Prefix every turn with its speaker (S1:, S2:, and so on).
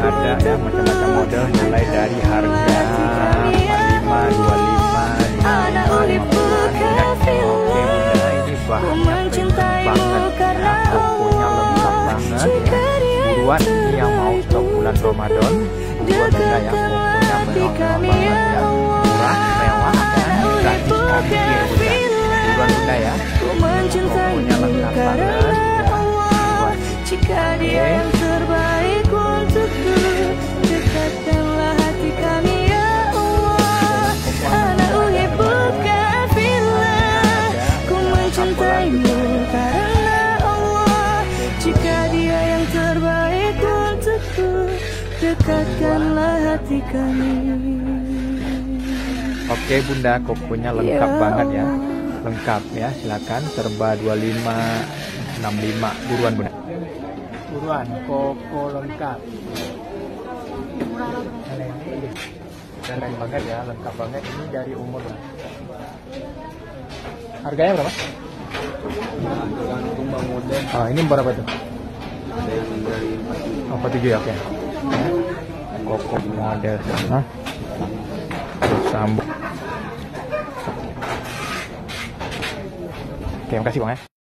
S1: ada ya macam-macam model mulai dari harga 45, 25, 55, 50. Oke Bunda, ini bahannya banget ya, tokonya lengkap banget ya. Buruan ini yang mau stok bulan Ramadan, buruan Bunda ya, pokoknya mewah-mewah banget ya, murah, mewah dan gratis ongkir Bunda. Buruan Bunda ya, pokoknya lengkap banget ya.
S2: Jika dia yang terbaik untukku, dekatkanlah hati kami ya Allah. Ana uhibbuka fillah, ku mencintaimu karena Allah. Jika dia yang terbaik untukku, dekatkanlah hati kami.
S1: Oke Bunda, kokonya lengkap banget ya, lengkap ya. Silakan serba 25, 65, buruan Bunda. Buruan, koko lengkap. Keren banget ya, lengkap banget. Ini dari umur lah. Harganya berapa?
S3: Tergantung bang model.
S1: Oh, ini berapa tuh?
S3: Ada yang dari
S1: 47 ya, oke. Koko model sana. Sambung. Oke, makasih Bang ya.